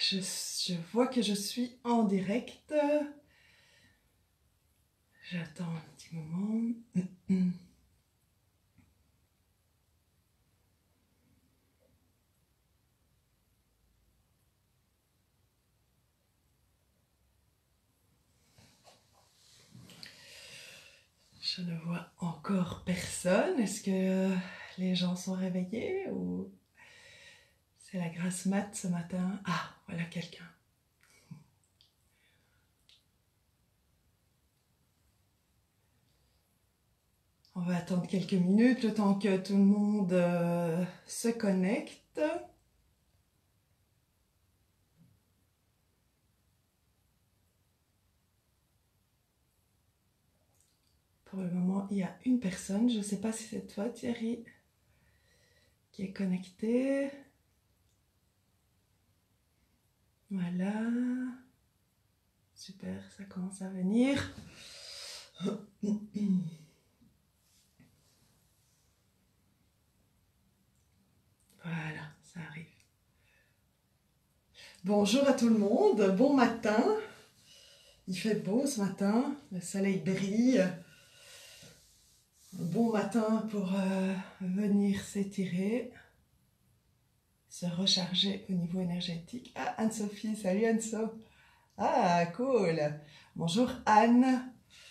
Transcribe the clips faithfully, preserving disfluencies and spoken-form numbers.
je, je vois que je suis en direct. J'attends un petit moment. Je ne vois encore personne. Est-ce que les gens sont réveillés ou c'est la grasse mat ce matin? Ah, voilà quelqu'un. On va attendre quelques minutes le temps que tout le monde euh, se connecte. Pour le moment, il y a une personne. Je ne sais pas si c'est toi, Thierry, qui est connecté. Voilà. Super, ça commence à venir. Voilà, ça arrive. Bonjour à tout le monde, bon matin. Il fait beau ce matin, le soleil brille. Un bon matin pour euh, venir s'étirer, se recharger au niveau énergétique. Ah, Anne-Sophie, salut Anne-So. Ah, cool. Bonjour Anne.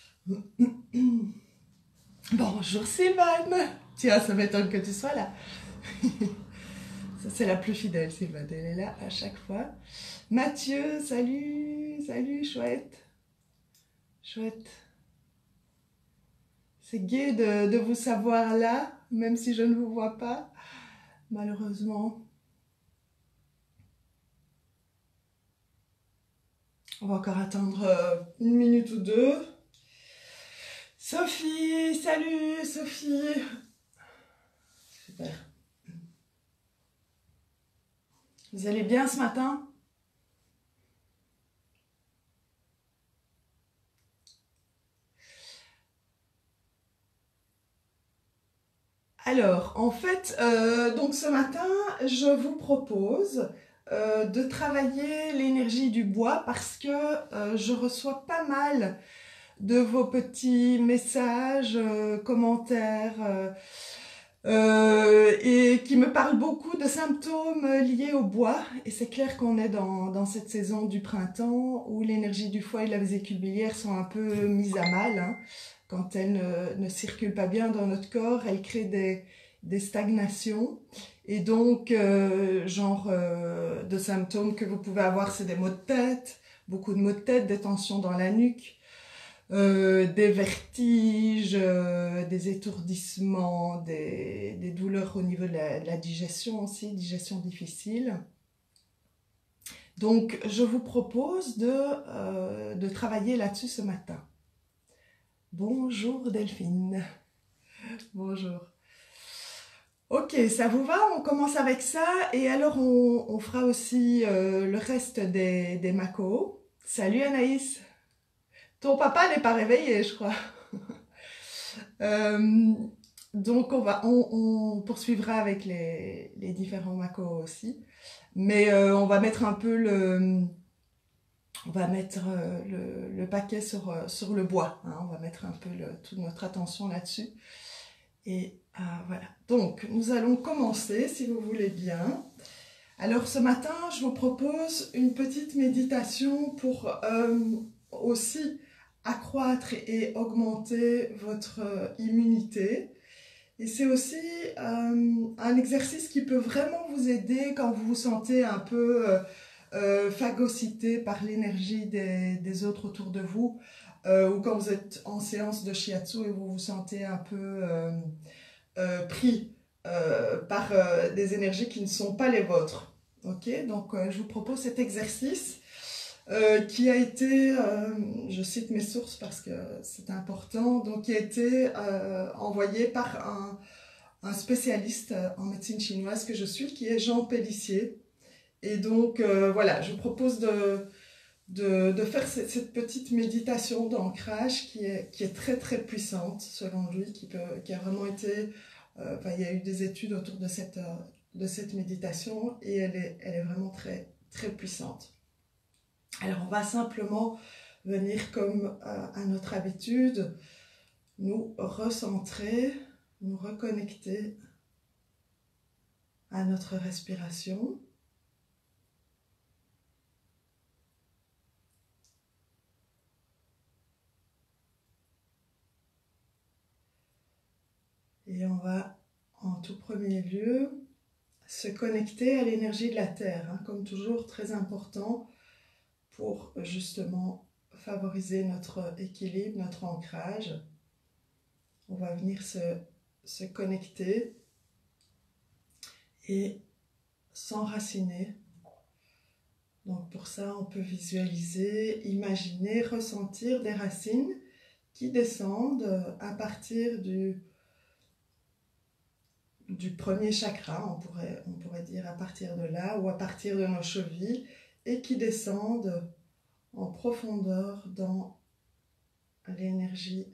Bonjour Sylvane. Tiens, ça m'étonne que tu sois là. Ça, c'est la plus fidèle, Sylvane. Elle est là à chaque fois. Mathieu, salut. Salut, chouette. Chouette. C'est gai de, de vous savoir là, même si je ne vous vois pas, malheureusement. On va encore attendre une minute ou deux. Sophie, salut Sophie. Super. Vous allez bien ce matin? Alors, en fait, euh, donc ce matin, je vous propose euh, de travailler l'énergie du bois parce que euh, je reçois pas mal de vos petits messages, euh, commentaires, euh, euh, et qui me parlent beaucoup de symptômes liés au bois. Et c'est clair qu'on est dans, dans cette saison du printemps où l'énergie du foie et de la vésicule biliaire sont un peu mises à mal, hein. Quand elles ne, ne circulent pas bien dans notre corps, elles créent des, des stagnations. Et donc, euh, genre euh, de symptômes que vous pouvez avoir, c'est des maux de tête, beaucoup de maux de tête, des tensions dans la nuque, euh, des vertiges, euh, des étourdissements, des, des douleurs au niveau de la, de la digestion aussi, digestion difficile. Donc, je vous propose de, euh, de travailler là-dessus ce matin. Bonjour Delphine. Bonjour. Ok, ça vous va? On commence avec ça et alors on, on fera aussi euh, le reste des, des macos. Salut Anaïs. Ton papa n'est pas réveillé, je crois. euh, donc on, va, on, on poursuivra avec les, les différents macos aussi. Mais euh, on va mettre un peu le... On va mettre euh, le, le paquet sur, euh, sur le bois. Hein, on va mettre un peu le, toute notre attention là-dessus. Et euh, voilà. Donc, nous allons commencer, si vous voulez bien. Alors, ce matin, je vous propose une petite méditation pour euh, aussi accroître et augmenter votre euh, immunité. Et c'est aussi euh, un exercice qui peut vraiment vous aider quand vous vous sentez un peu euh, euh, phagocyté par l'énergie des, des autres autour de vous, euh, ou quand vous êtes en séance de shiatsu et vous vous sentez un peu euh, euh, pris euh, par euh, des énergies qui ne sont pas les vôtres. Ok, donc euh, je vous propose cet exercice euh, qui a été, euh, je cite mes sources parce que c'est important, donc qui a été euh, envoyé par un, un spécialiste en médecine chinoise que je suis, qui est Jean Pellissier. Et donc euh, voilà, je vous propose de, de, de faire cette, cette petite méditation d'ancrage qui est, qui est très très puissante selon lui, qui, peut, qui a vraiment été, euh, enfin, il y a eu des études autour de cette, de cette méditation et elle est, elle est vraiment très très puissante. Alors on va simplement venir comme euh, à notre habitude, nous recentrer, nous reconnecter à notre respiration. Et on va en tout premier lieu se connecter à l'énergie de la Terre, hein, comme toujours très important pour justement favoriser notre équilibre, notre ancrage. On va venir se, se connecter et s'enraciner. Donc pour ça, on peut visualiser, imaginer, ressentir des racines qui descendent à partir du, du premier chakra, on pourrait, on pourrait dire à partir de là, ou à partir de nos chevilles, et qui descendent en profondeur dans l'énergie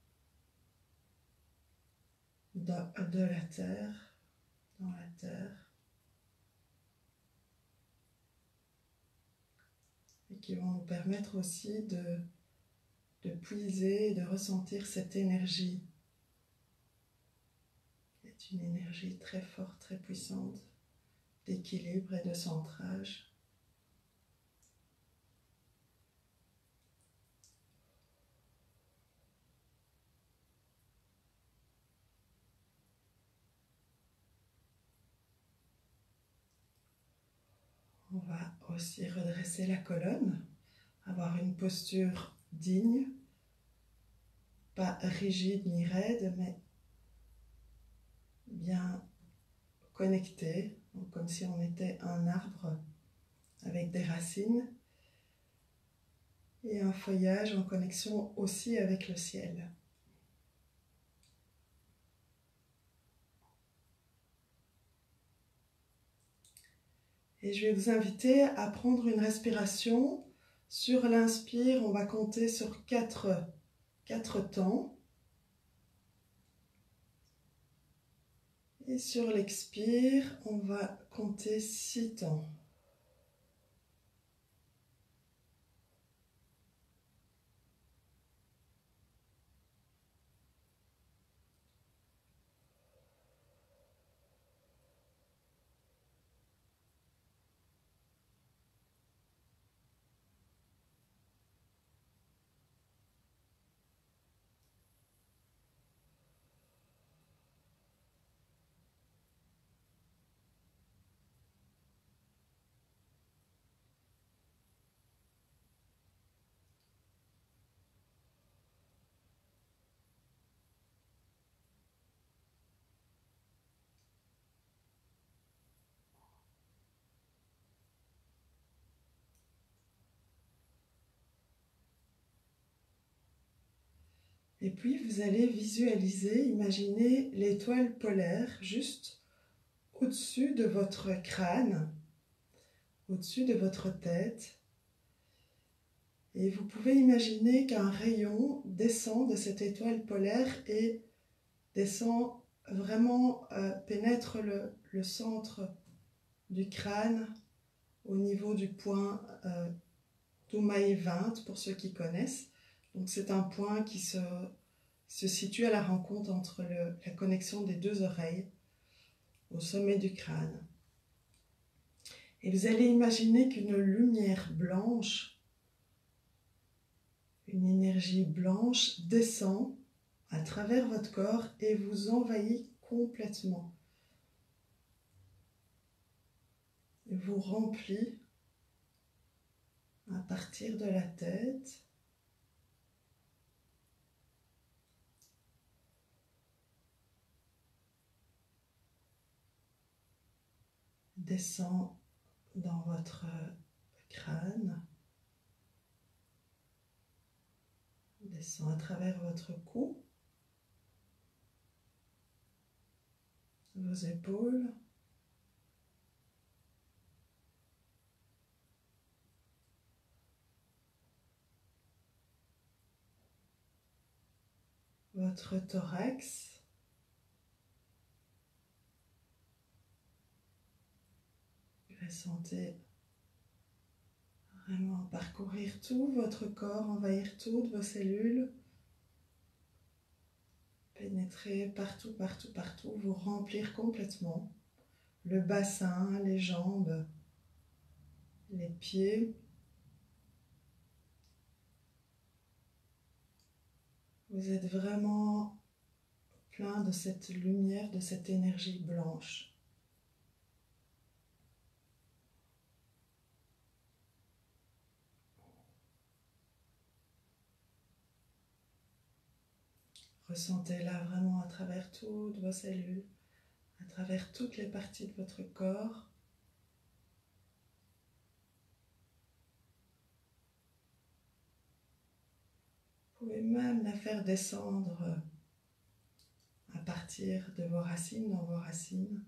de, de la Terre, dans la Terre, et qui vont nous permettre aussi de, de puiser et de ressentir cette énergie. C'est une énergie très forte, très puissante, d'équilibre et de centrage. On va aussi redresser la colonne, avoir une posture digne, pas rigide ni raide, mais bien connectée, donc comme si on était un arbre avec des racines et un feuillage en connexion aussi avec le ciel. Et je vais vous inviter à prendre une respiration. Sur l'inspire, on va compter sur quatre, quatre temps. Et sur l'expire, on va compter six temps. Et puis vous allez visualiser, imaginer l'étoile polaire juste au-dessus de votre crâne, au-dessus de votre tête. Et vous pouvez imaginer qu'un rayon descend de cette étoile polaire et descend vraiment, euh, pénètre le, le centre du crâne au niveau du point euh, d'Umaï vingt pour ceux qui connaissent. Donc c'est un point qui se, se situe à la rencontre entre le, la connexion des deux oreilles au sommet du crâne. Et vous allez imaginer qu'une lumière blanche, une énergie blanche descend à travers votre corps et vous envahit complètement. Et vous remplit à partir de la tête. Descend dans votre crâne. Descend à travers votre cou. Vos épaules. Votre thorax. Ressentez Vraiment parcourir tout votre corps, envahir toutes vos cellules. Pénétrer partout, partout, partout, vous remplir complètement. Le bassin, les jambes, les pieds. Vous êtes vraiment plein de cette lumière, de cette énergie blanche. Ressentez-la vraiment à travers toutes vos cellules, à travers toutes les parties de votre corps. Vous pouvez même la faire descendre à partir de vos racines, dans vos racines.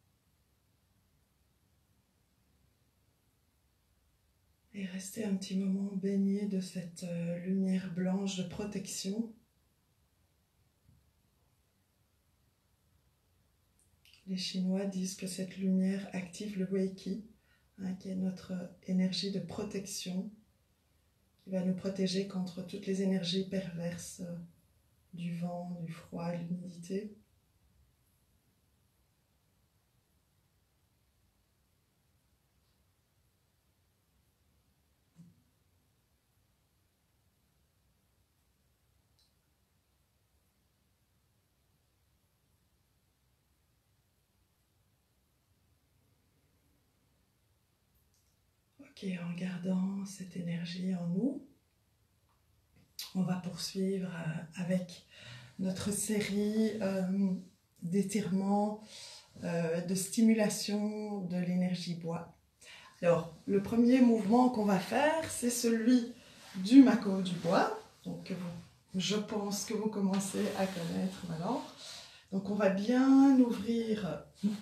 Et restez un petit moment baigné de cette lumière blanche de protection. Les Chinois disent que cette lumière active le Wei-Qi, hein, qui est notre énergie de protection, qui va nous protéger contre toutes les énergies perverses du vent, du froid, de l'humidité. Ok, en gardant cette énergie en nous, on va poursuivre avec notre série euh, d'étirements, euh, de stimulation de l'énergie bois. Alors, le premier mouvement qu'on va faire, c'est celui du Mako du bois. Donc, vous, je pense que vous commencez à connaître maintenant. Donc, on va bien ouvrir,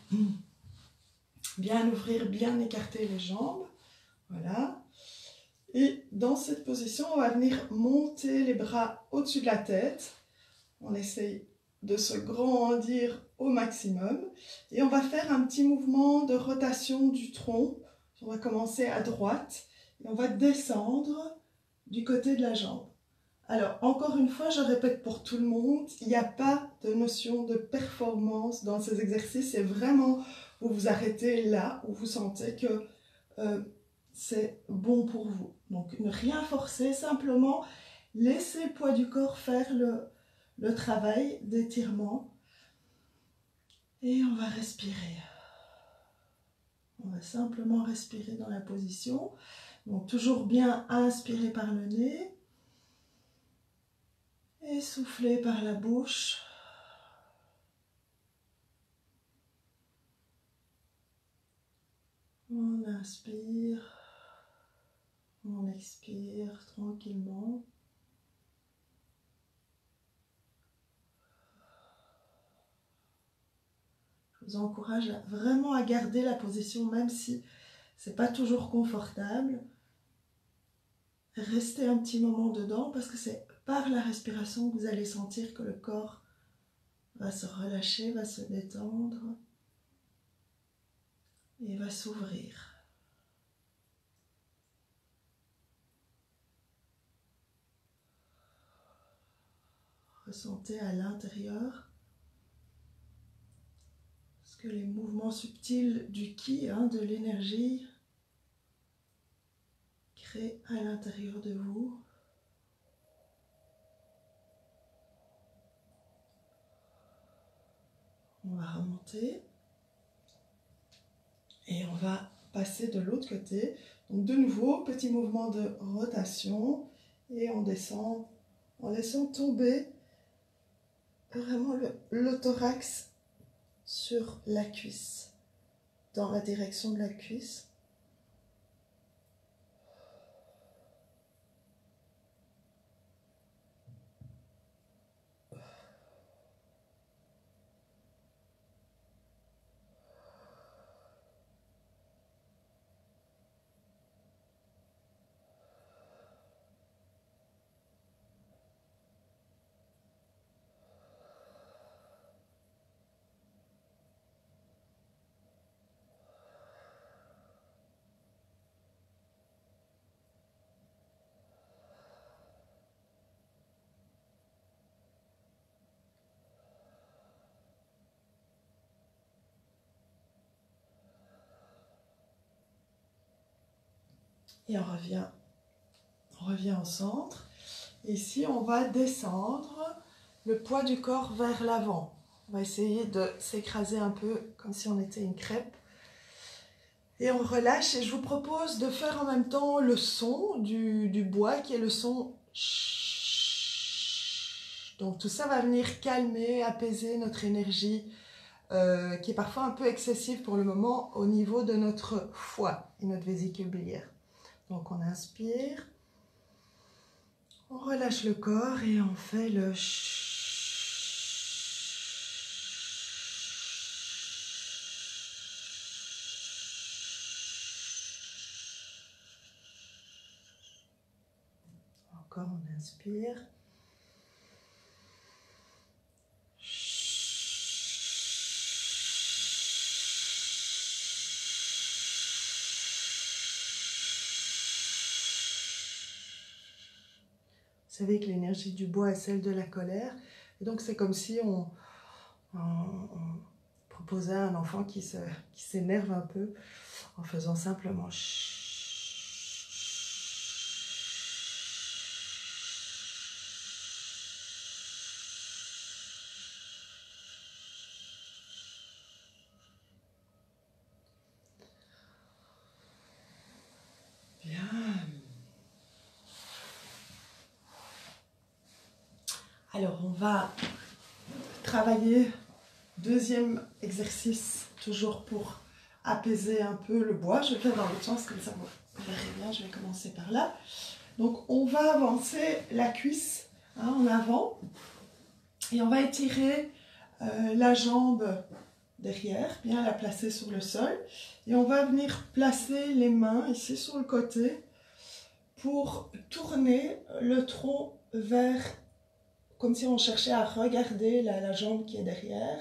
bien ouvrir, bien écarter les jambes. Voilà. Et dans cette position, on va venir monter les bras au-dessus de la tête. On essaye de se grandir au maximum. Et on va faire un petit mouvement de rotation du tronc. On va commencer à droite et on va descendre du côté de la jambe. Alors, encore une fois, je répète pour tout le monde, il n'y a pas de notion de performance dans ces exercices. C'est vraiment, vous vous arrêtez là où vous sentez que euh, c'est bon pour vous. Donc, ne rien forcer, simplement laisser le poids du corps faire le, le travail d'étirement. Et on va respirer. On va simplement respirer dans la position. Donc, toujours bien inspirer par le nez. Et souffler par la bouche. On inspire. On expire tranquillement. Je vous encourage vraiment à garder la position, même si ce n'est pas toujours confortable. Restez un petit moment dedans parce que c'est par la respiration que vous allez sentir que le corps va se relâcher, va se détendre et va s'ouvrir. Ressentez à l'intérieur ce que les mouvements subtils du ki, hein, de l'énergie, créent à l'intérieur de vous. On va remonter et on va passer de l'autre côté. Donc de nouveau, petit mouvement de rotation et on descend, on descend tomber vraiment le, le thorax sur la cuisse, dans la direction de la cuisse. Et on revient, on revient au centre. Et ici, on va descendre le poids du corps vers l'avant. On va essayer de s'écraser un peu comme si on était une crêpe. Et on relâche. Et je vous propose de faire en même temps le son du, du bois qui est le son ch. Donc tout ça va venir calmer, apaiser notre énergie euh, qui est parfois un peu excessive pour le moment au niveau de notre foie et notre vésicule biliaire. Donc on inspire. On relâche le corps et on fait le ch. Encore on inspire. Vous savez que l'énergie du bois est celle de la colère. Et donc c'est comme si on, on, on proposait à un enfant qui se, qui s'énerve un peu en faisant simplement ch. Bien. Alors on va travailler deuxième exercice, toujours pour apaiser un peu le bois. Je vais le faire dans l'autre sens, comme ça vous verrez bien. Je vais commencer par là. Donc on va avancer la cuisse hein, en avant et on va étirer euh, la jambe derrière, bien la placer sur le sol. Et on va venir placer les mains ici sur le côté pour tourner le tronc vers, comme si on cherchait à regarder la, la jambe qui est derrière.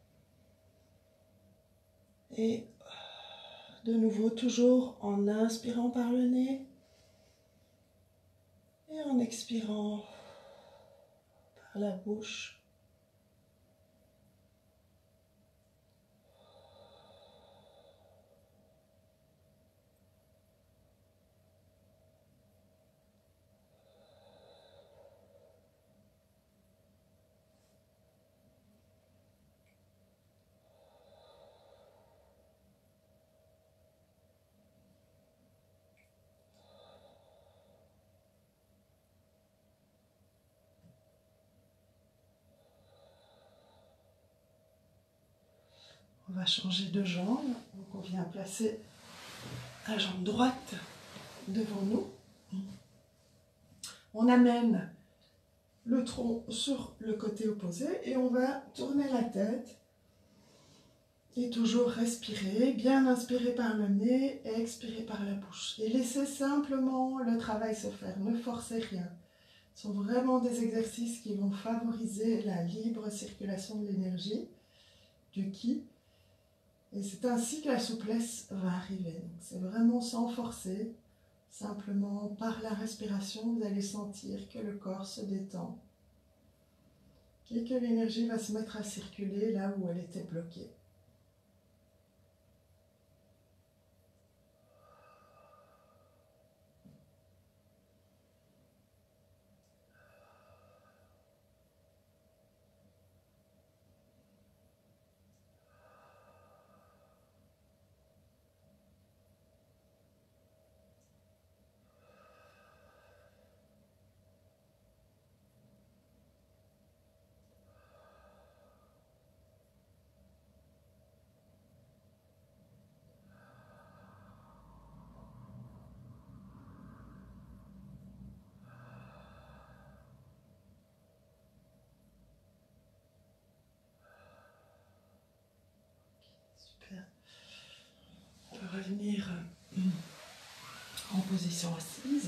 Et de nouveau, toujours en inspirant par le nez et en expirant par la bouche. On va changer de jambe. Donc on vient placer la jambe droite devant nous. On amène le tronc sur le côté opposé et on va tourner la tête. Et toujours respirer, bien inspirer par le nez et expirer par la bouche. Et laissez simplement le travail se faire, ne forcez rien. Ce sont vraiment des exercices qui vont favoriser la libre circulation de l'énergie, du ki. Et c'est ainsi que la souplesse va arriver. C'est vraiment sans forcer, simplement par la respiration, vous allez sentir que le corps se détend et que l'énergie va se mettre à circuler là où elle était bloquée. On peut revenir en position assise.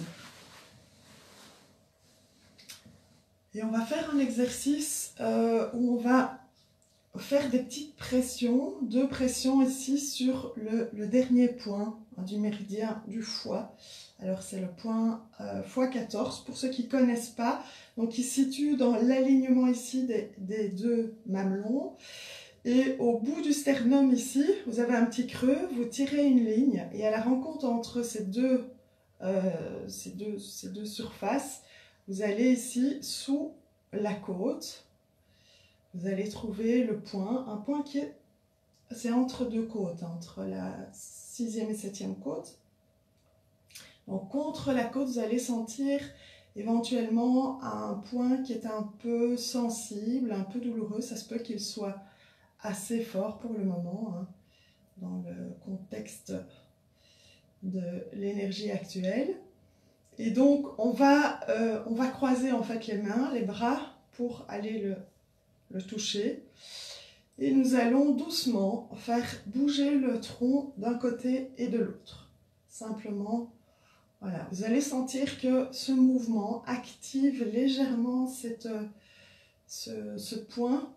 Et on va faire un exercice euh, où on va faire des petites pressions, deux pressions ici sur le, le dernier point hein, du méridien du foie. Alors c'est le point euh, foie quatorze, pour ceux qui ne connaissent pas. Donc il se situe dans l'alignement ici des, des deux mamelons. Et au bout du sternum ici, vous avez un petit creux, vous tirez une ligne et à la rencontre entre ces deux euh, ces, deux, ces deux surfaces, vous allez ici sous la côte, vous allez trouver le point, un point qui est, c'est entre deux côtes, entre la sixième et septième côte. Donc contre la côte, vous allez sentir éventuellement un point qui est un peu sensible, un peu douloureux. Ça se peut qu'il soit assez fort pour le moment, hein, dans le contexte de l'énergie actuelle. Et donc on va, euh, on va croiser en fait les mains, les bras pour aller le, le toucher. Et nous allons doucement faire bouger le tronc d'un côté et de l'autre. Simplement, voilà, vous allez sentir que ce mouvement active légèrement cette, ce, ce point.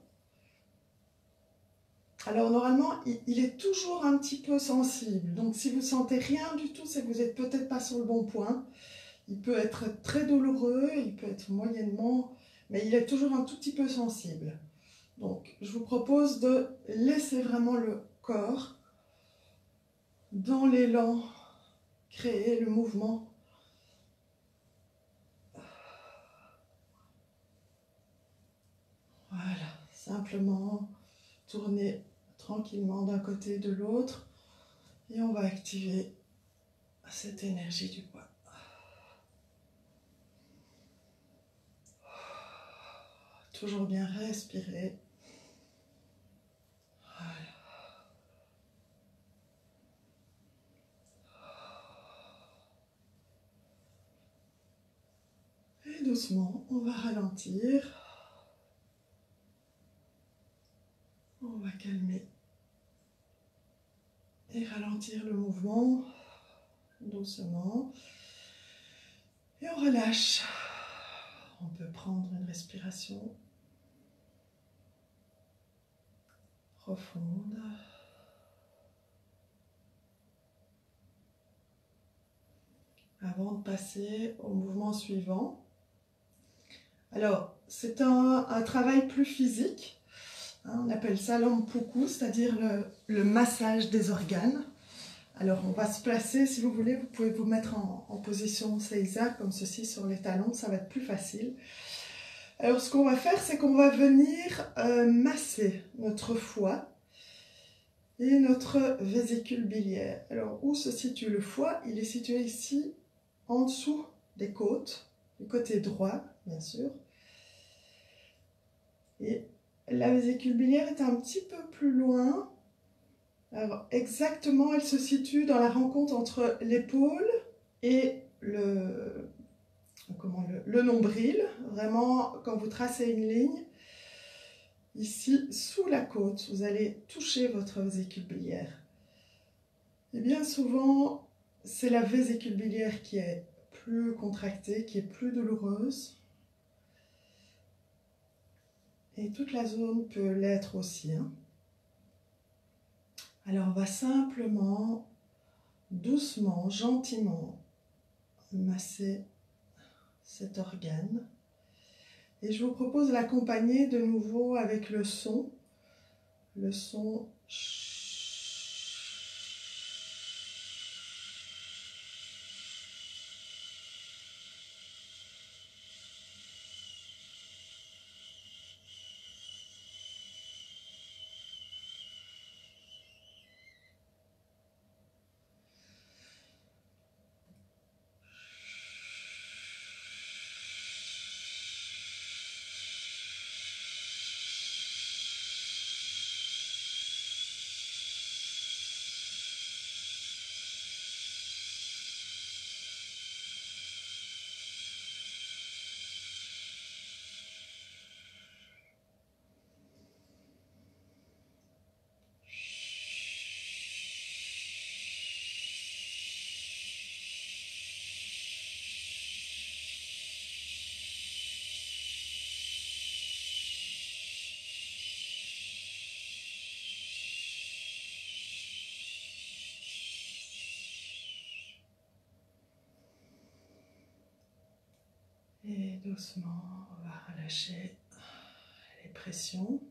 Alors normalement, il, il est toujours un petit peu sensible. Donc si vous sentez rien du tout, c'est que vous n'êtes peut-être pas sur le bon point. Il peut être très douloureux, il peut être moyennement, mais il est toujours un tout petit peu sensible. Donc je vous propose de laisser vraiment le corps dans l'élan, créer le mouvement. Voilà, simplement tourner tranquillement d'un côté et de l'autre et on va activer cette énergie du poids. Toujours bien respirer. Voilà. Et doucement, on va ralentir. On va calmer et ralentir le mouvement doucement. Et on relâche. On peut prendre une respiration profonde. Avant de passer au mouvement suivant. Alors, c'est un, un travail plus physique. Hein, on appelle ça l'ampuku, c'est-à-dire le, le massage des organes. Alors, on va se placer, si vous voulez, vous pouvez vous mettre en, en position Seiza, comme ceci, sur les talons, ça va être plus facile. Alors, ce qu'on va faire, c'est qu'on va venir euh, masser notre foie et notre vésicule biliaire. Alors, où se situe le foie? Il est situé ici, en dessous des côtes, du côté droit, bien sûr. Et la vésicule biliaire est un petit peu plus loin. Alors, exactement, elle se situe dans la rencontre entre l'épaule et le, comment, le, le nombril. Vraiment, quand vous tracez une ligne, ici, sous la côte, vous allez toucher votre vésicule biliaire. Et bien souvent, c'est la vésicule biliaire qui est plus contractée, qui est plus douloureuse. Et toute la zone peut l'être aussi. Hein. Alors, on va simplement, doucement, gentiment, masser cet organe. Et je vous propose de l'accompagner de nouveau avec le son. Le son. Et doucement, on va relâcher les pressions.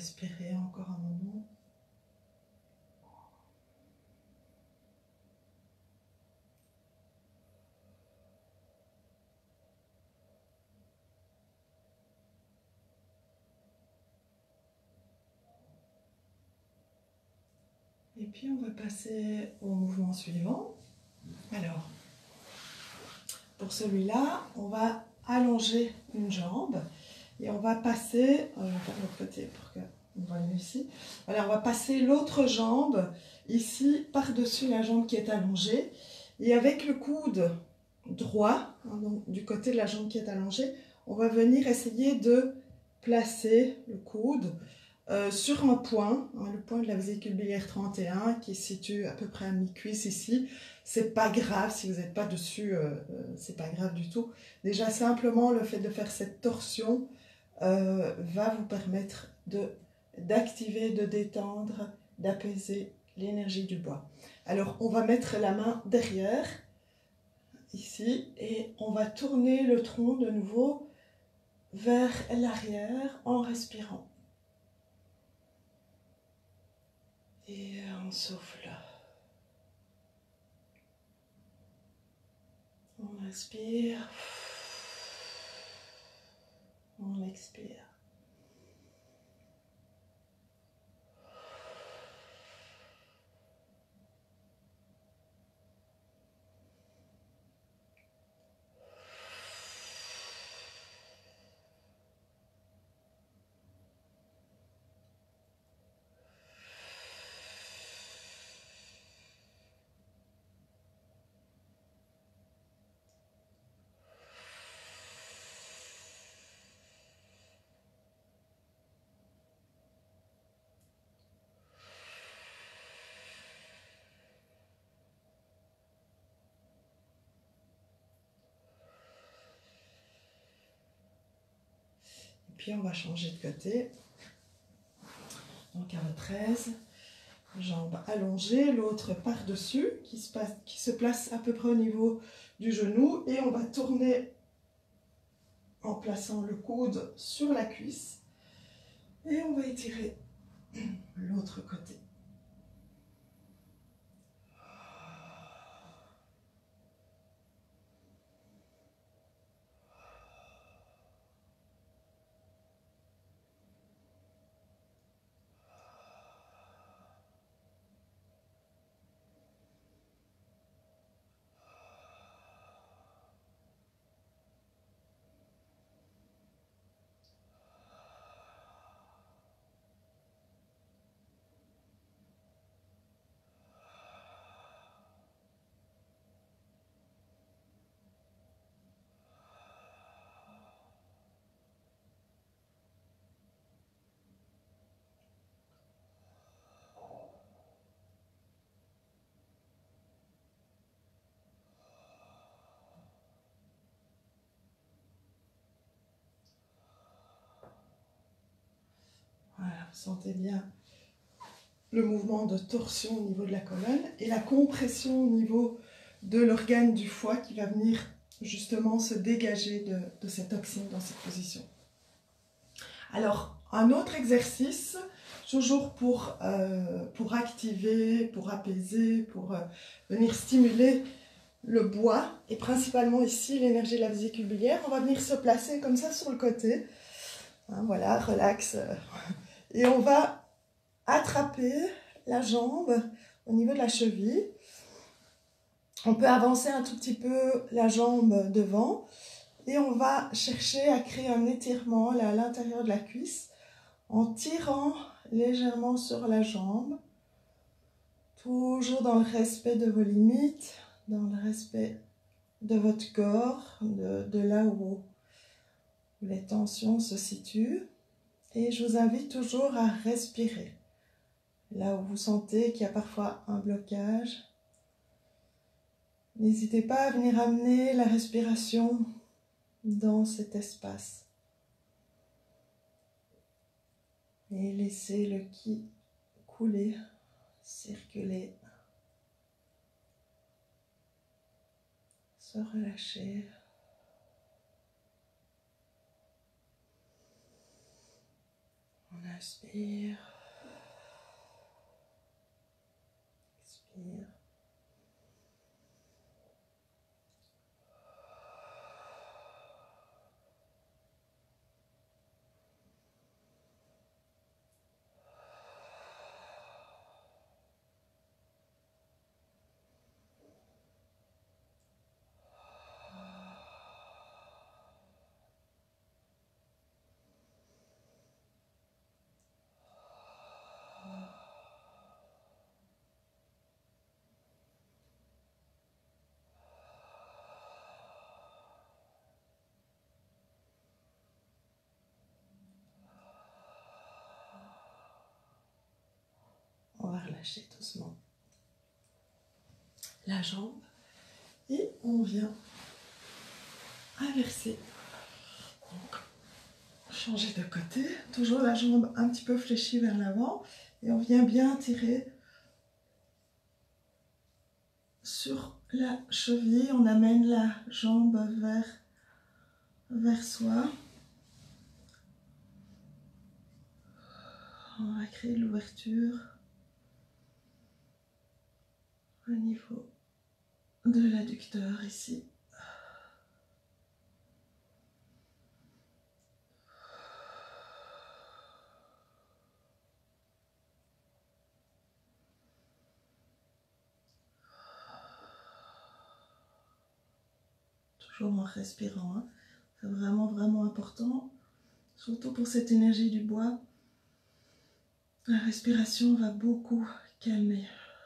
respirer encore un moment. Et puis on va passer au mouvement suivant. Alors, pour celui-là, on va allonger une jambe et on va passer, euh, je vais faire de l'autre côté pour qu'on voit mieux ici. Voilà, on va passer l'autre jambe ici par-dessus la jambe qui est allongée et avec le coude droit, hein, donc du côté de la jambe qui est allongée, on va venir essayer de placer le coude Euh, sur un point, hein, le point de la vésicule biliaire trente et un qui se situe à peu près à mi-cuisse ici. C'est pas grave si vous n'êtes pas dessus, euh, euh, c'est pas grave du tout. Déjà simplement le fait de faire cette torsion euh, va vous permettre de d'activer, de détendre, d'apaiser l'énergie du bois. Alors on va mettre la main derrière ici et on va tourner le tronc de nouveau vers l'arrière en respirant. Et on souffle. On inspire. On expire. Puis on va changer de côté. Donc à votre aise, jambe allongée, l'autre par-dessus, qui se passe, qui se place à peu près au niveau du genou. Et on va tourner en plaçant le coude sur la cuisse. Et on va étirer l'autre côté. Voilà, vous sentez bien le mouvement de torsion au niveau de la colonne et la compression au niveau de l'organe du foie qui va venir justement se dégager de, de cette toxine dans cette position. Alors, un autre exercice, toujours pour, euh, pour activer, pour apaiser, pour euh, venir stimuler le bois et principalement ici l'énergie de la vésicule biliaire. On va venir se placer comme ça sur le côté. Hein, voilà, relax. Et on va attraper la jambe au niveau de la cheville. On peut avancer un tout petit peu la jambe devant et on va chercher à créer un étirement là, à l'intérieur de la cuisse en tirant légèrement sur la jambe, toujours dans le respect de vos limites, dans le respect de votre corps, de, de là où, où les tensions se situent. Et je vous invite toujours à respirer. Là où vous sentez qu'il y a parfois un blocage, n'hésitez pas à venir amener la respiration dans cet espace. Et laissez le ki couler, circuler, se relâcher. On Inspire. Expire. On va relâcher doucement la jambe et on vient inverser. Donc, changer de côté, toujours la jambe un petit peu fléchie vers l'avant et on vient bien tirer sur la cheville. On amène la jambe vers, vers soi. On va créer l'ouverture au niveau de l'adducteur ici. Toujours en respirant, hein. C'est vraiment vraiment important, surtout pour cette énergie du bois. La respiration va beaucoup calmer.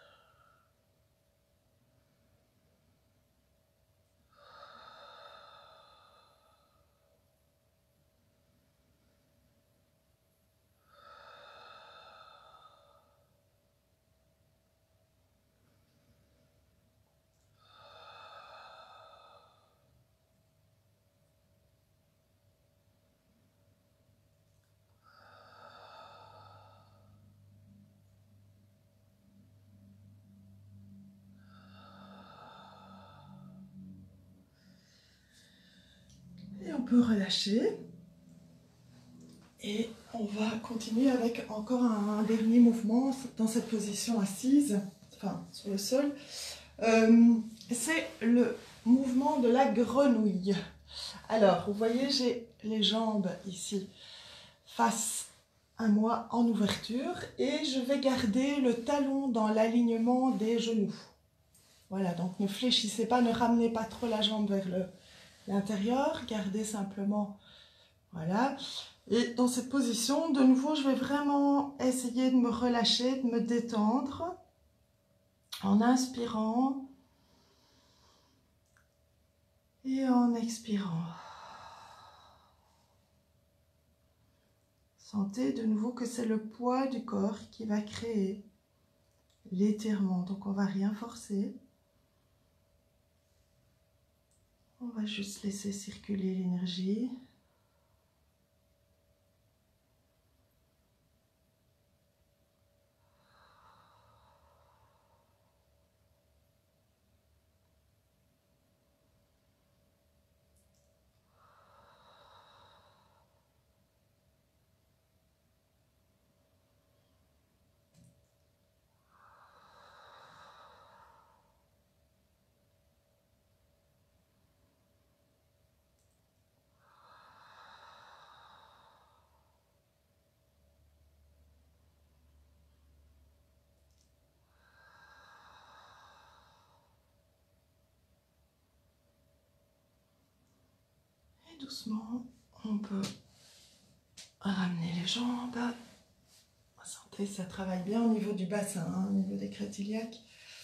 Et on peut relâcher. Et on va continuer avec encore un, un dernier mouvement dans cette position assise, enfin sur le sol. Euh, c'est le mouvement de la grenouille. Alors, vous voyez, j'ai les jambes ici face à moi en ouverture et je vais garder le talon dans l'alignement des genoux. Voilà, donc ne fléchissez pas, ne ramenez pas trop la jambe vers le l'intérieur, gardez simplement, voilà. Et dans cette position, de nouveau, je vais vraiment essayer de me relâcher, de me détendre en inspirant et en expirant. Sentez de nouveau que c'est le poids du corps qui va créer l'étirement, donc on ne va rien forcer. On va juste laisser circuler l'énergie. Doucement, on peut ramener les jambes. Sentez, ça travaille bien au niveau du bassin, hein, au niveau des crêtes iliaques.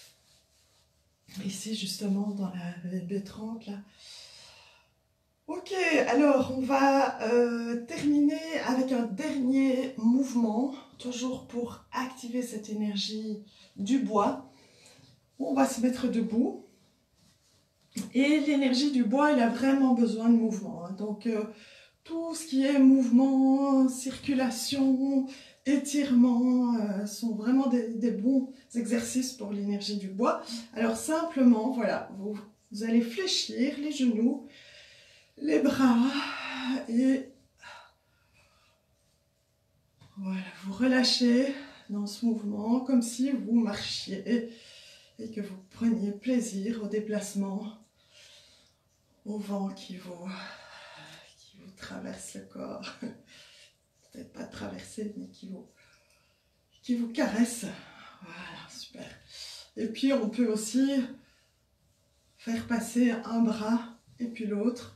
Ici, justement, dans la B trente, là. Ok, alors on va euh, terminer avec un dernier mouvement, toujours pour activer cette énergie du bois. On va se mettre debout. Et l'énergie du bois, il a vraiment besoin de mouvement. Hein. Donc, euh, tout ce qui est mouvement, circulation, étirement, euh, sont vraiment des, des bons exercices pour l'énergie du bois. Alors, simplement, voilà, vous, vous allez fléchir les genoux, les bras, et voilà. relâchez dans ce mouvement comme si vous marchiez et que vous preniez plaisir au déplacement, au vent qui vous, qui vous traverse le corps. Peut-être pas traverser, mais qui vous, qui vous caresse. Voilà, super. Et puis on peut aussi faire passer un bras et puis l'autre.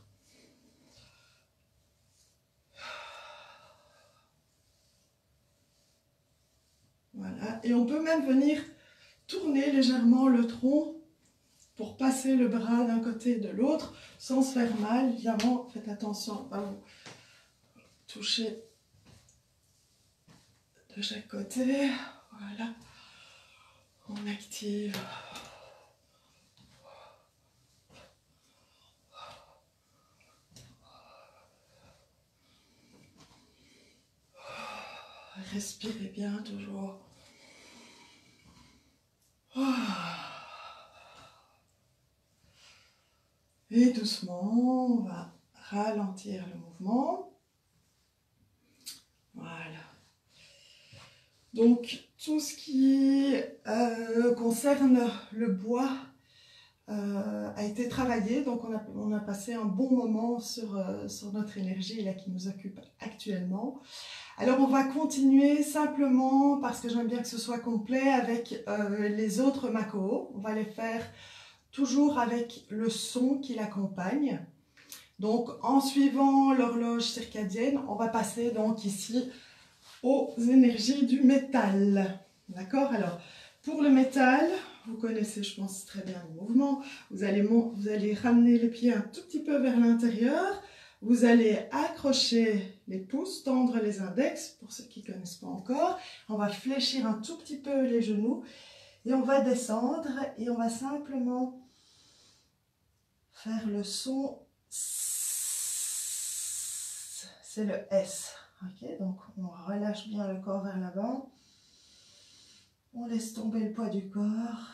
Voilà, et on peut même venir tourner légèrement le tronc pour passer le bras d'un côté et de l'autre sans se faire mal. Évidemment, faites attention à vous toucher de chaque côté. Voilà, on active. Respirez bien toujours. Et doucement, on va ralentir le mouvement. Voilà. Donc, tout ce qui euh, concerne le bois euh, a été travaillé. Donc, on a, on a passé un bon moment sur, euh, sur notre énergie là, qui nous occupe actuellement. Alors, on va continuer simplement, parce que j'aime bien que ce soit complet, avec euh, les autres Makoho. On va les faire toujours avec le son qui l'accompagne. Donc, en suivant l'horloge circadienne, on va passer donc ici aux énergies du métal. D'accord? Alors, pour le métal, vous connaissez, je pense, très bien le mouvement. Vous allez, vous allez ramener les pieds un tout petit peu vers l'intérieur. Vous allez accrocher les pouces, tendre les index, pour ceux qui ne connaissent pas encore. On va fléchir un tout petit peu les genoux. Et on va descendre et on va simplement faire le son. C'est le S. Ok, donc on relâche bien le corps vers l'avant. On laisse tomber le poids du corps.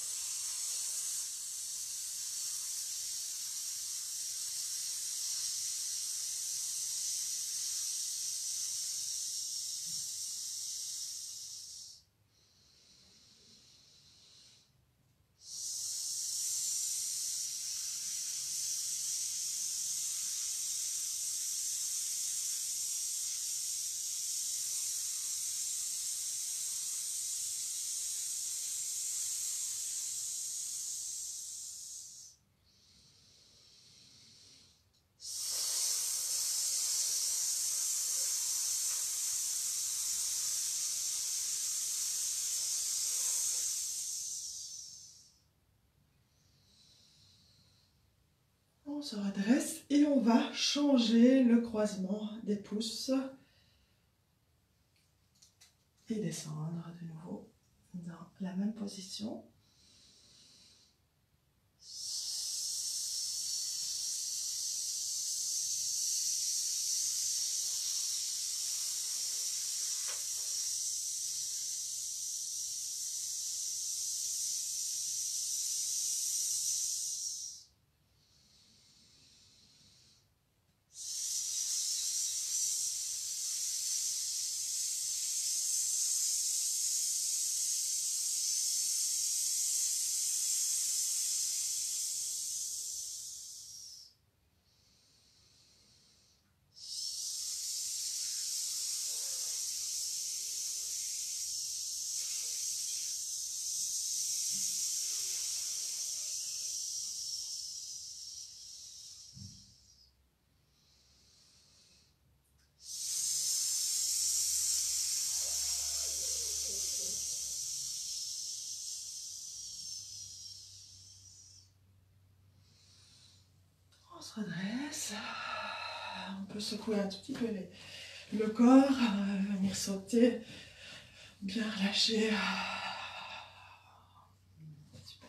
On se redresse et on va changer le croisement des pouces et descendre de nouveau dans la même position. On se redresse, on peut secouer un tout petit peu les, le corps, euh, venir sauter, bien relâcher. Super.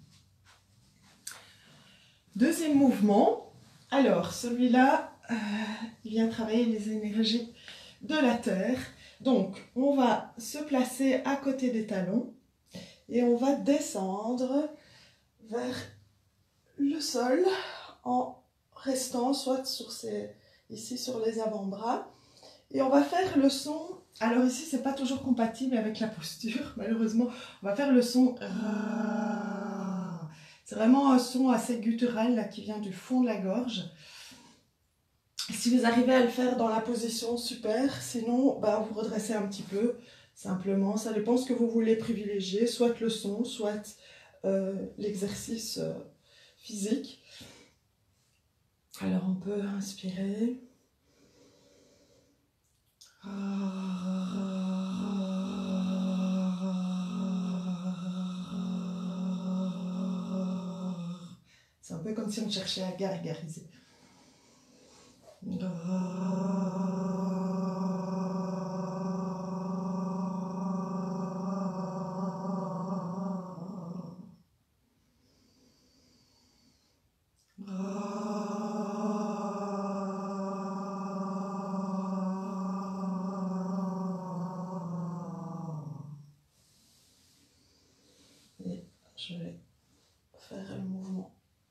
Deuxième mouvement, alors celui-là, euh, il vient travailler les énergies de la terre. Donc on va se placer à côté des talons et on va descendre vers le sol en restant soit sur ces, ici sur les avant-bras Et on va faire le son. Alors ici, c'est pas toujours compatible avec la posture, malheureusement. On va faire le son. C'est vraiment un son assez guttural là, qui vient du fond de la gorge. Si vous arrivez à le faire dans la position, super. Sinon, bah, vous redressez un petit peu. Simplement, ça dépend ce que vous voulez privilégier. Soit le son, soit euh, l'exercice euh, physique. Alors on peut inspirer. C'est un peu comme si on cherchait à gargariser. Et je vais faire le mouvement.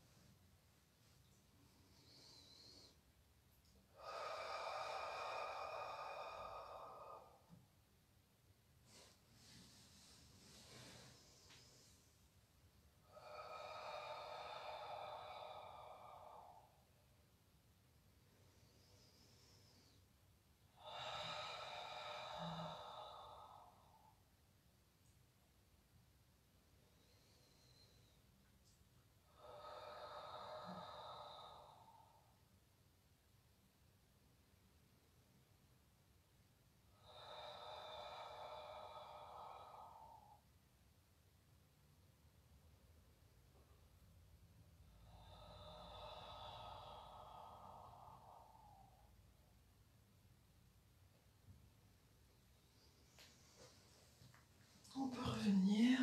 On peut revenir.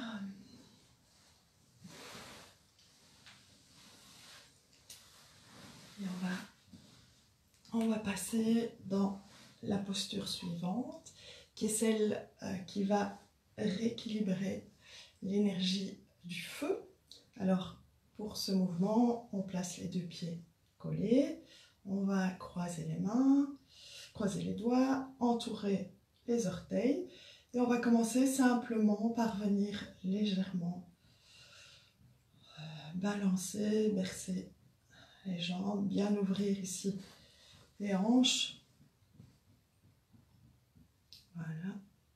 Et on va, on va passer dans la posture suivante, qui est celle euh, qui va rééquilibrer l'énergie du feu. Alors, pour ce mouvement, on place les deux pieds collés. On va croiser les mains, croiser les doigts, entourer les orteils. Et on va commencer simplement par venir légèrement euh, balancer, bercer les jambes, bien ouvrir ici les hanches. Voilà.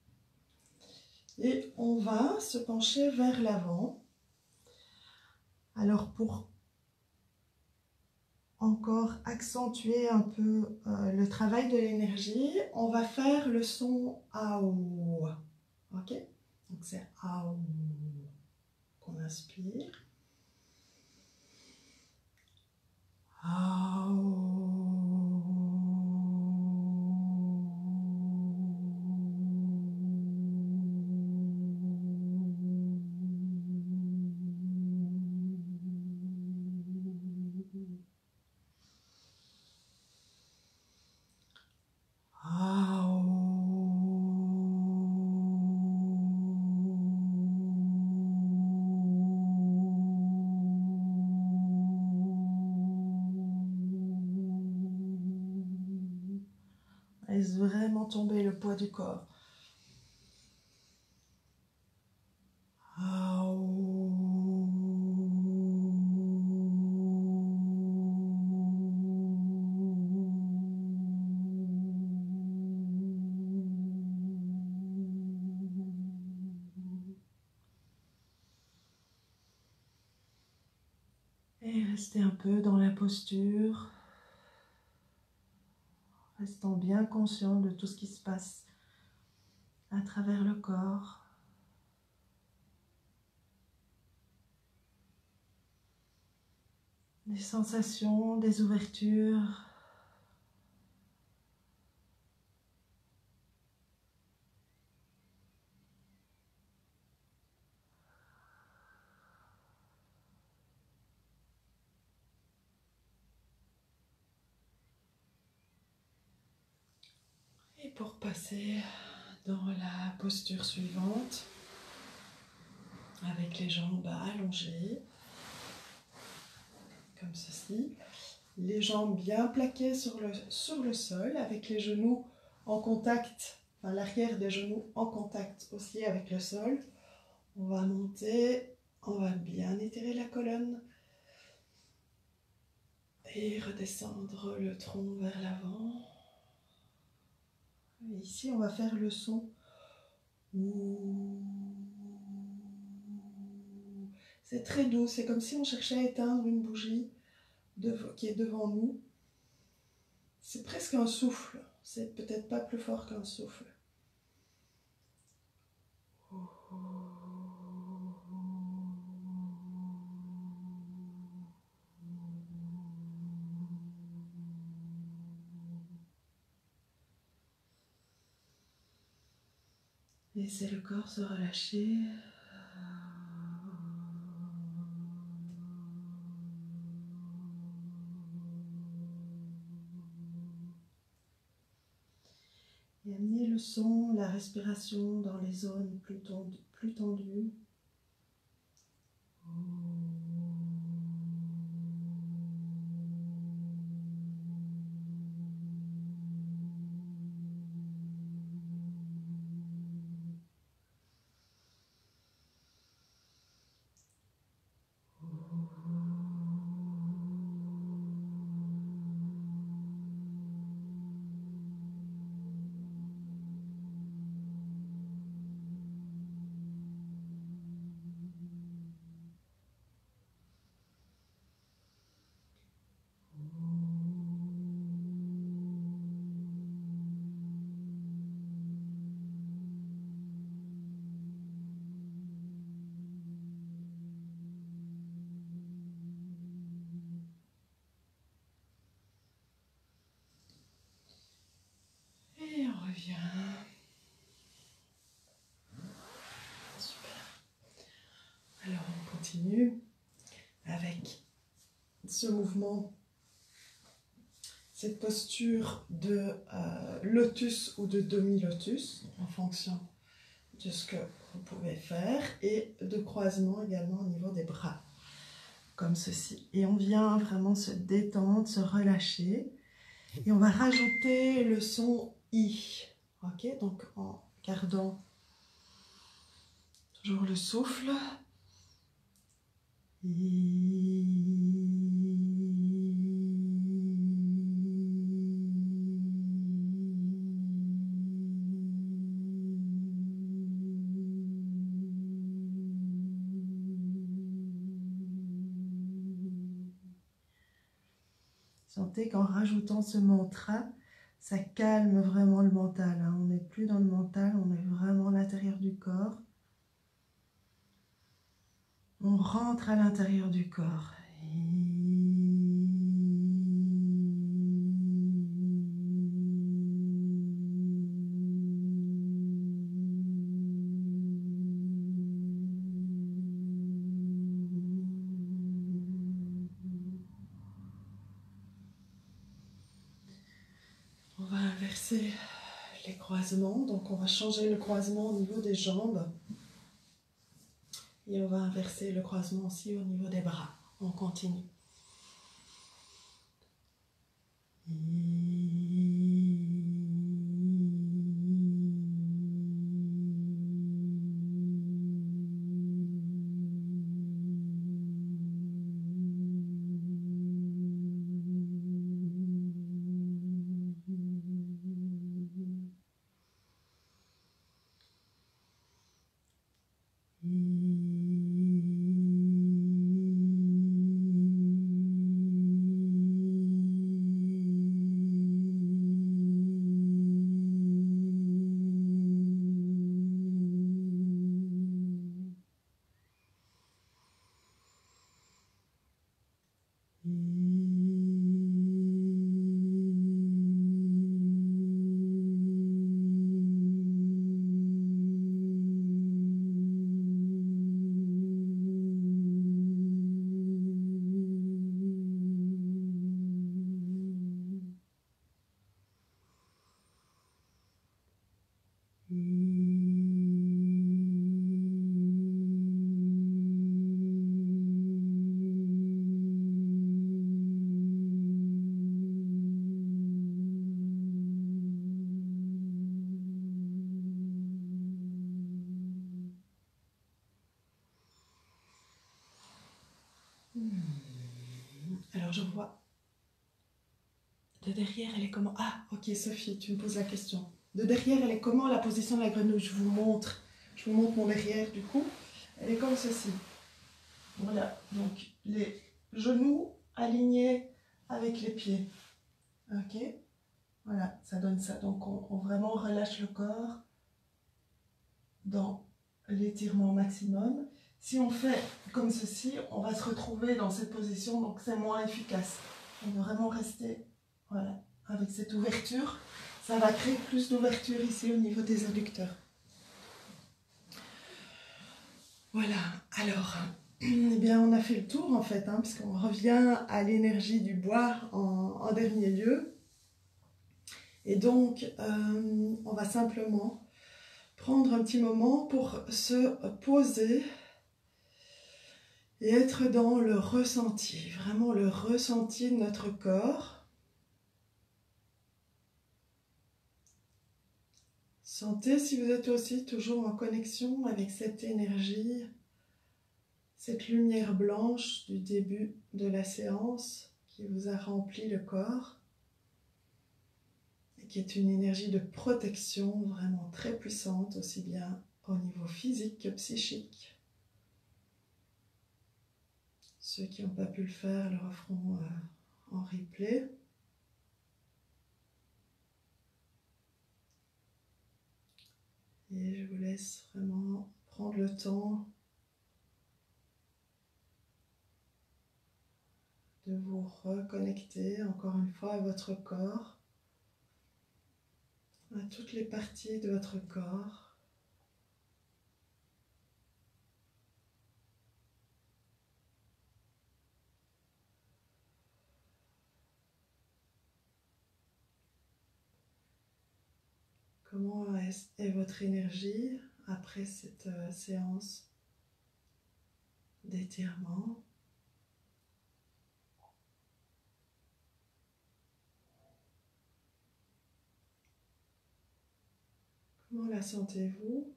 Et on va se pencher vers l'avant. Alors pour encore accentuer un peu euh, le travail de l'énergie, on va faire le son AO. Ok? Donc c'est AO qu'on inspire. AO. Laisse vraiment tomber le poids du corps. Et restez un peu dans la posture, restant bien conscient de tout ce qui se passe à travers le corps. Des sensations, des ouvertures. Et pour passer dans la posture suivante, avec les jambes allongées, comme ceci, les jambes bien plaquées sur le, sur le sol, avec les genoux en contact, enfin l'arrière des genoux en contact aussi avec le sol. On va monter, on va bien étirer la colonne et redescendre le tronc vers l'avant. Ici, on va faire le son. C'est très doux, c'est comme si on cherchait à éteindre une bougie qui est devant nous. C'est presque un souffle, c'est peut-être pas plus fort qu'un souffle. Laissez le corps se relâcher. Et amenez le son, la respiration dans les zones plus tendues. Plus tendues. Et on revient. Super. Alors on continue avec ce mouvement, cette posture de euh, lotus ou de demi-lotus en fonction de ce que vous pouvez faire, et de croisement également au niveau des bras, comme ceci. Et on vient vraiment se détendre, se relâcher, et on va rajouter le son I. Ok, donc en gardant toujours le souffle. I. Sentez qu'en rajoutant ce mantra, ça calme vraiment le mental. Hein. On n'est plus dans le mental, on est vraiment à l'intérieur du corps. On rentre à l'intérieur du corps. On va inverser les croisements, donc on va changer le croisement au niveau des jambes. Et on va inverser le croisement aussi au niveau des bras. On continue. je vois. De derrière, elle est comment? Ah, ok, Sophie, tu me poses la question. De derrière, elle est comment la position de la grenouille? Je vous montre. Je vous montre mon derrière, du coup. Elle est comme ceci. Voilà, donc les genoux alignés avec les pieds. Ok? Voilà, ça donne ça. Donc, on, on vraiment relâche le corps dans l'étirement maximum. Si on fait comme ceci, on va se retrouver dans cette position, donc c'est moins efficace. On veut vraiment rester, voilà, avec cette ouverture. Ça va créer plus d'ouverture ici au niveau des adducteurs. Voilà, alors, eh bien, on a fait le tour en fait, hein, puisqu'on revient à l'énergie du bois en, en dernier lieu. Et donc, euh, on va simplement prendre un petit moment pour se poser et être dans le ressenti, vraiment le ressenti de notre corps. Sentez si vous êtes aussi toujours en connexion avec cette énergie, cette lumière blanche du début de la séance qui vous a rempli le corps et qui est une énergie de protection vraiment très puissante, aussi bien au niveau physique que psychique. Ceux qui n'ont pas pu le faire le referont euh, en replay. Et je vous laisse vraiment prendre le temps de vous reconnecter encore une fois à votre corps, à toutes les parties de votre corps. Comment est votre énergie après cette euh, séance d'étirement? Comment la sentez-vous?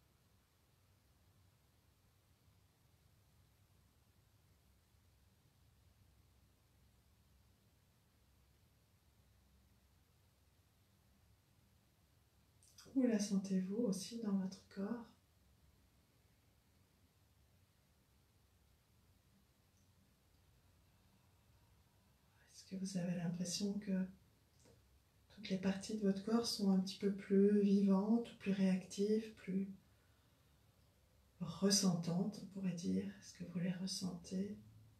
Où la sentez-vous aussi dans votre corps? Est-ce que vous avez l'impression que toutes les parties de votre corps sont un petit peu plus vivantes, plus réactives, plus ressentantes, on pourrait dire? Est-ce que vous les ressentez?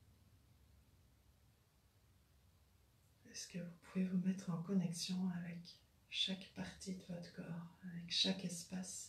Est-ce que vous pouvez vous mettre en connexion avec chaque partie de votre corps, avec chaque espace?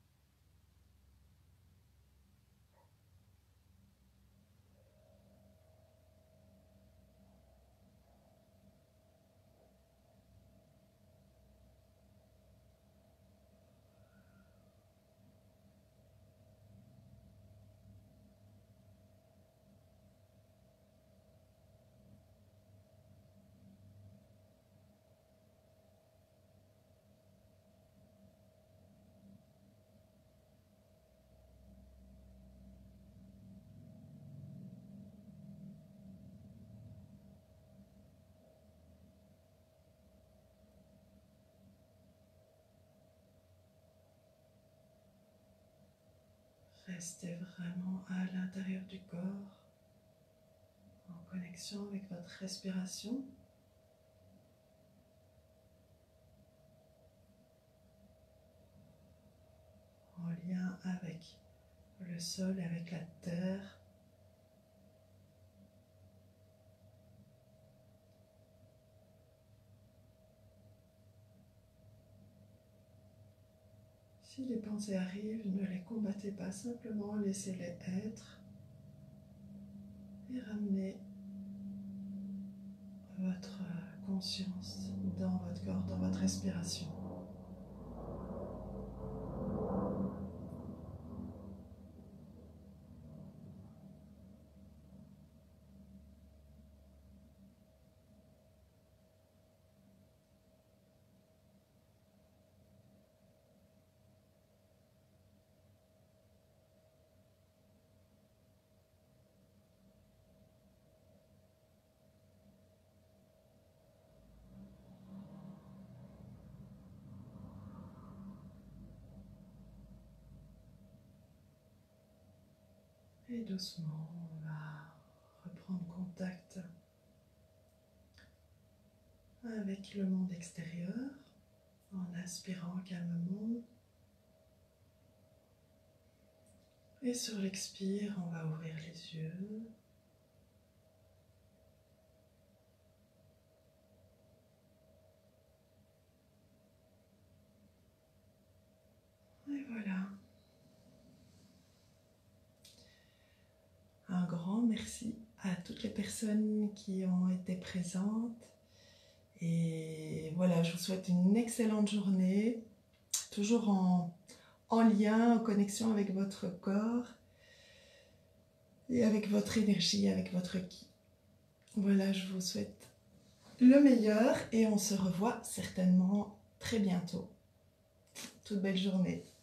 Restez vraiment à l'intérieur du corps, en connexion avec votre respiration. En lien avec le sol, avec la terre. Si les pensées arrivent, ne les combattez pas, simplement laissez-les être et ramenez votre conscience dans votre corps, dans votre respiration. Et doucement, on va reprendre contact avec le monde extérieur en inspirant calmement. Et sur l'expire, on va ouvrir les yeux. Et voilà. Un grand merci à toutes les personnes qui ont été présentes. Et voilà, je vous souhaite une excellente journée, toujours en, en lien, en connexion avec votre corps et avec votre énergie, avec votre ki. Voilà, je vous souhaite le meilleur et on se revoit certainement très bientôt. Toute belle journée.